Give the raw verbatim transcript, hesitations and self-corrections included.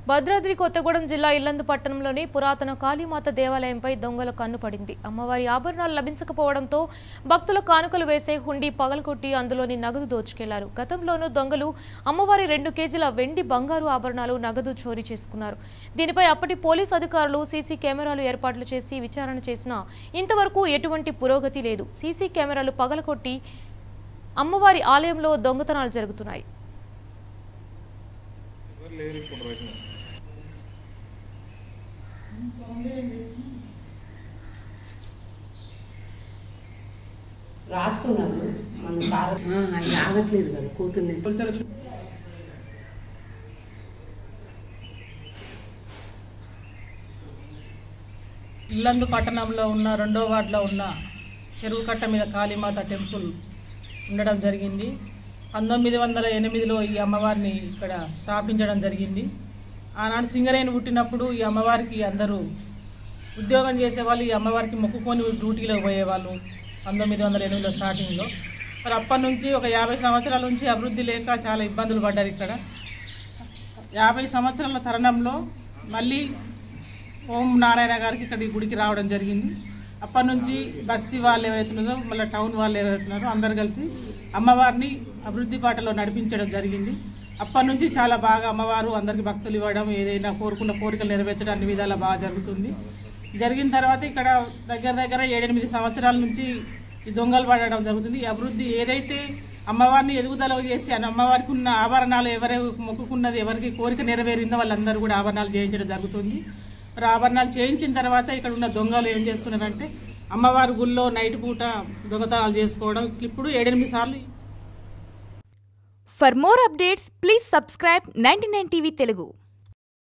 భద్రాద్రి కొత్తగూడెం జిల్లా ఇల్లందు పట్టణంలోని పురాతన కాళీమాత దేవాలయంపై దొంగల కన్ను పడింది. అమ్మవారి ఆభరణాలు లభించకపోవడంతో భక్తుల కానుకలు వేసే హుండీ పగలకొట్టి అందులోని నగదు దోచుకెళ్లారు. గతంలోనూ దొంగలు అమ్మవారి రెండు కేజీల వెండి బంగారు ఆభరణాలు నగదు చోరీ చేసుకున్నారు. దీనిపై అప్పటి పోలీసు అధికారులు సీసీ కెమెరాలు ఏర్పాట్లు చేసి విచారణ చేసినా ఇంతవరకు ఎటువంటి పురోగతి లేదు. సీసీ కెమెరాలు పగలకొట్టి అమ్మవారి ఆలయంలో దొంగతనాలు జరుగుతున్నాయి. రాసుకున్నాను మన అది ఆగట్లేదు కదా కూతుర్ని. ఇల్లందు పట్టణంలో ఉన్న రెండో వార్డులో ఉన్న చెరువు కట్ట మీద కాళీమాత టెంపుల్ ఉండడం జరిగింది. పంతొమ్మిది వందల ఎనిమిదిలో ఈ అమ్మవారిని ఇక్కడ స్థాపించడం జరిగింది. ఆనాడు సింగరేణి పుట్టినప్పుడు ఈ అమ్మవారికి అందరూ ఉద్యోగం చేసేవాళ్ళు ఈ అమ్మవారికి మొక్కుకొని డ్యూటీలో పోయేవాళ్ళు. పంతొమ్మిది వందల ఎనిమిదిలో స్టార్టింగ్లో మరి అప్పటి నుంచి ఒక యాభై సంవత్సరాల నుంచి అభివృద్ధి లేక చాలా ఇబ్బందులు పడ్డారు. ఇక్కడ యాభై సంవత్సరాల తరుణంలో మళ్ళీ ఓం నారాయణ గారికి ఇక్కడ ఈ గుడికి రావడం జరిగింది. అప్పటి నుంచి బస్తీ వాళ్ళు ఎవరైతున్నారో మళ్ళీ టౌన్ వాళ్ళు ఎవరైతున్నారో అందరు కలిసి అమ్మవారిని అభివృద్ధి బాటలో నడిపించడం జరిగింది. అప్పటి నుంచి చాలా బాగా అమ్మవారు అందరికీ భక్తులు ఇవ్వడం, ఏదైనా కోరుకున్న కోరికలు నెరవేర్చడం అన్ని విధాలా బాగా జరుగుతుంది. జరిగిన తర్వాత ఇక్కడ దగ్గర దగ్గర ఏడెనిమిది సంవత్సరాల నుంచి ఈ దొంగలు పడడం జరుగుతుంది. ఈ అభివృద్ధి ఏదైతే అమ్మవారిని ఎదుగుదల చేసి అమ్మవారికి ఉన్న ఆభరణాలు ఎవరు మొక్కుకున్నది ఎవరికి కోరిక నెరవేరిందో వాళ్ళందరూ కూడా ఆభరణాలు చేయించడం జరుగుతుంది. మరి ఆభరణాలు చేయించిన తర్వాత ఇక్కడ ఉన్న దొంగలు ఏం చేస్తున్నారంటే అమ్మవారి గుళ్ళో నైట్ పూట దొంగతనాలు చేసుకోవడం ఇప్పుడు ఏడెనిమిది సార్లు. For more updates, please subscribe ninety-nine T V Telugu.